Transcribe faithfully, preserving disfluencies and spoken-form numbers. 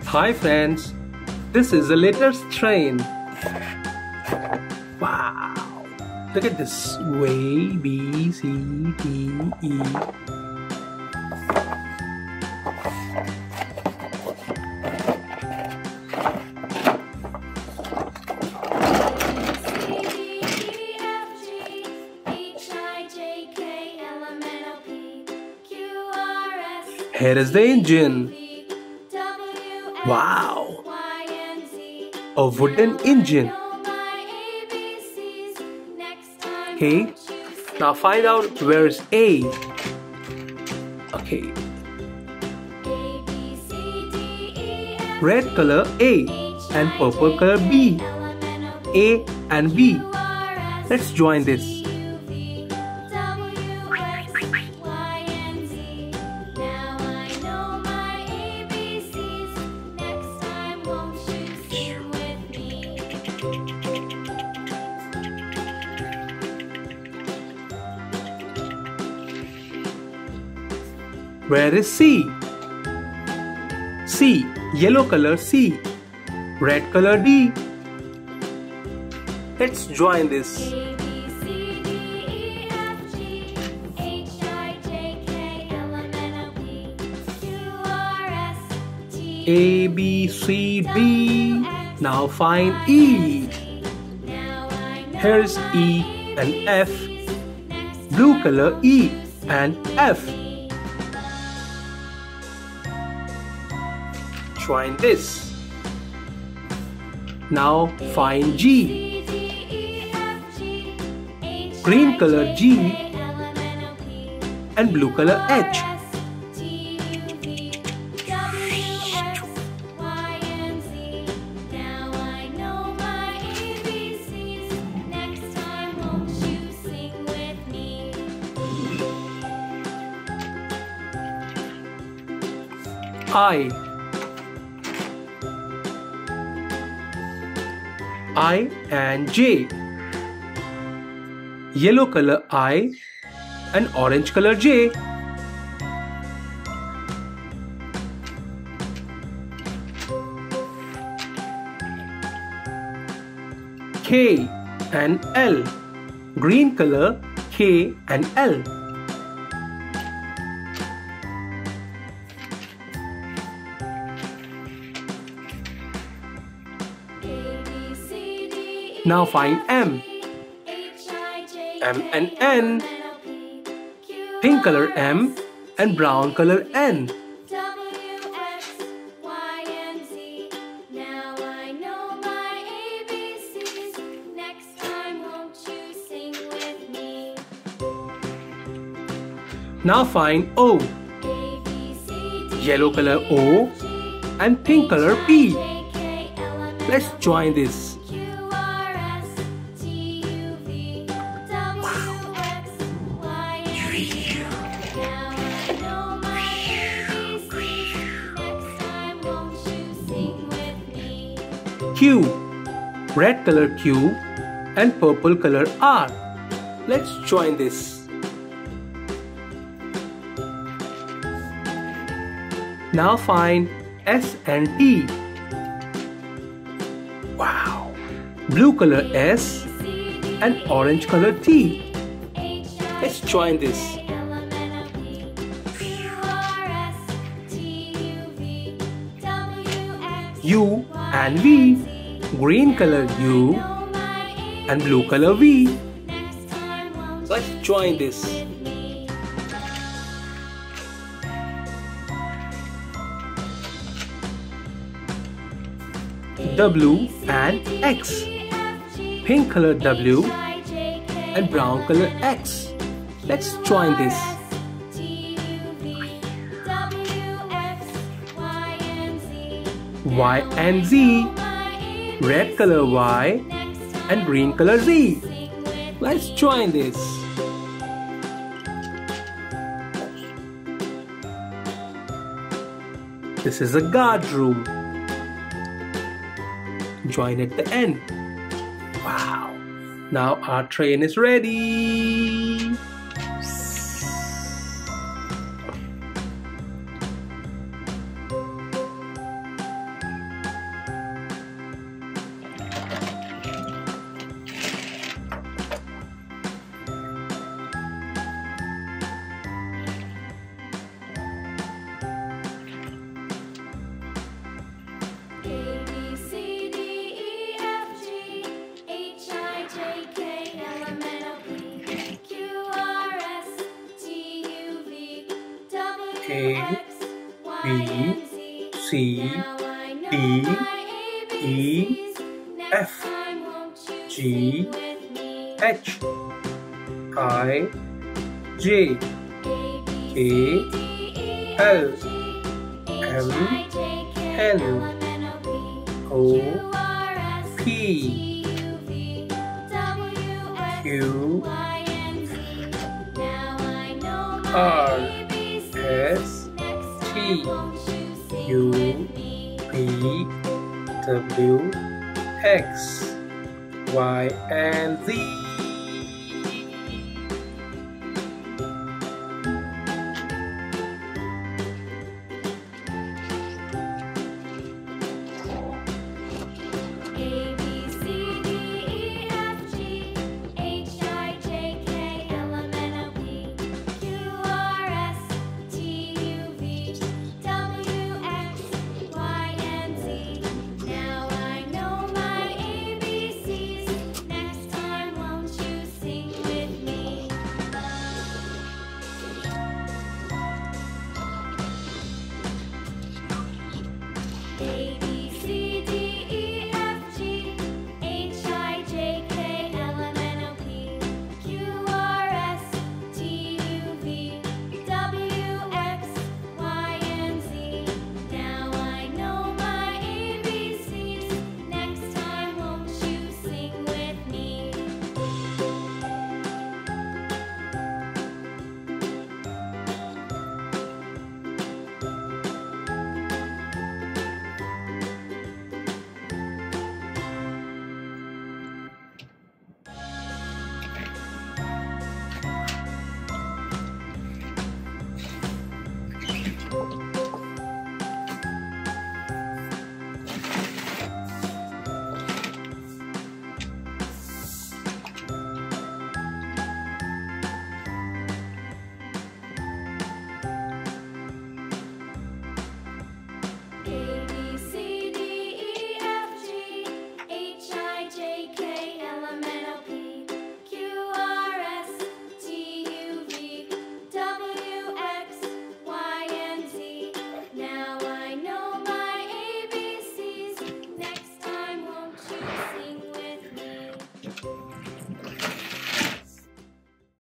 Hi friends, this is the latest train. Wow! Look at this. A, B, C, D, E. Here is the engine. Wow! A wooden engine. Okay, now find out where is A. Okay. Red color A and purple color B. A and B. Let's join this. Where is C? C, yellow color C, red color D. Let's join this. A, B, C, D. Now find E. Here's E and F. Blue color E and F. Join this. Now find G. Green color G and blue color H. I. I and J. Yellow color I and orange color J. K and L. Green color K and L. Now find M. M and N. Pink color M and brown color N. Now find O. Yellow color O and pink color P. Let's join this. Q. Red color Q and purple color R. Let's join this. Now find S and T. Wow! Blue color S and orange color T. Let's join this. U and V. Green color U and blue color V. Let's join this. W and X. Pink color W and brown color X. Let's join this. Y and Z. Red color Y and green color Z. Let's join this. This is a guard room. Join at the end. Wow! Now our train is ready. A, B, C, D, E, F, G, H, I, J, K, L, M, N, O, P, Q, R, S, T, U, V, W, X, Y, and Z.